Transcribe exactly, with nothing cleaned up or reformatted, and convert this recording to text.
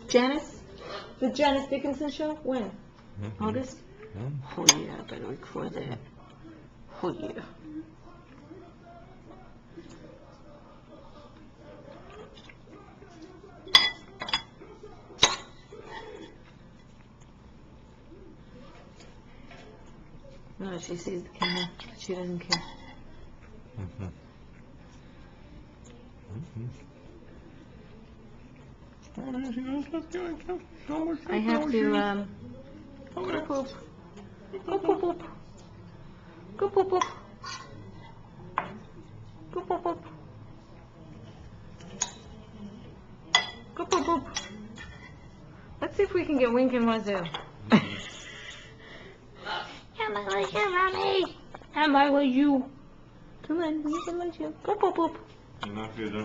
Janice? The Janice Dickinson show? When? Mm-hmm. August? Mm-hmm. Oh yeah, I better record that. Oh yeah. No, she sees the camera. She doesn't care. Mm-hmm. Mm-hmm. I have to, um, go poop. Go poop poop. Go poop poop. Go poop poop. Go poop poop. Let's see if we can get Wink and Wazoo. Come on, let's get Mommy. Come on, with you. Come on, Wink and Wazoo. Go poop poop.